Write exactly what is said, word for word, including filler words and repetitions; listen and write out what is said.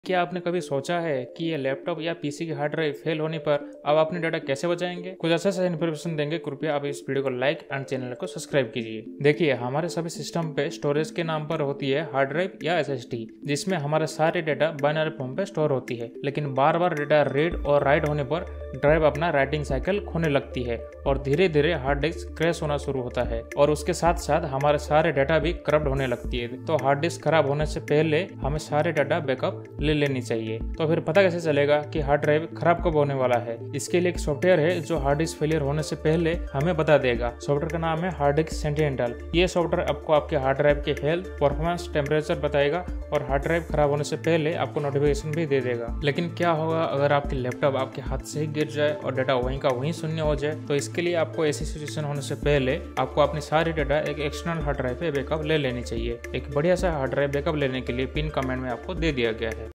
क्या आपने कभी सोचा है कि ये लैपटॉप या पीसी की हार्ड ड्राइव फेल होने पर आप अपने डाटा कैसे बचाएंगे? कुछ अच्छा सा इन्फॉर्मेशन देंगे। कृपया आप इस वीडियो को लाइक एंड चैनल को सब्सक्राइब कीजिए। देखिए, हमारे सभी सिस्टम पे स्टोरेज के नाम पर होती है हार्ड ड्राइव या एसएसडी, जिसमें हमारे सारे डाटा बाइनरी फॉर्म पे स्टोर होती है। लेकिन बार बार डाटा रीड और राइट होने पर ड्राइव अपना राइटिंग साइकिल खोने लगती है और धीरे धीरे हार्ड डिस्क क्रैश होना शुरू होता है और उसके साथ साथ हमारे सारे डाटा भी करप्ट होने लगती है। तो हार्ड डिस्क खराब होने से पहले हमें सारे डाटा बैकअप ले लेनी चाहिए। तो फिर पता कैसे चलेगा कि हार्ड ड्राइव खराब कब होने वाला है? इसके लिए एक सॉफ्टवेयर है जो हार्ड डिस्क फेलियर होने से पहले हमें बता देगा। सॉफ्टवेयर का नाम है हार्ड डिस्क सेंटिनेल। ये सॉफ्टवेयर आपको आपके हार्ड ड्राइव के हेल्थ, परफॉर्मेंस, टेम्परेचर बताएगा और हार्ड ड्राइव खराब होने से पहले आपको नोटिफिकेशन भी दे देगा। लेकिन क्या होगा अगर आपके लैपटॉप आपके हाथ से ही गिर जाए और डाटा वहीं का वहीं शून्य हो जाए? तो इसके लिए आपको ऐसी सिचुएशन होने से पहले आपको अपनी सारी डाटा एक एक्सटर्नल हार्ड ड्राइव पे बैकअप ले लेनी चाहिए। एक बढ़िया सा हार्ड ड्राइव बैकअप लेने के लिए पिन कमेंट में आपको दे दिया गया है।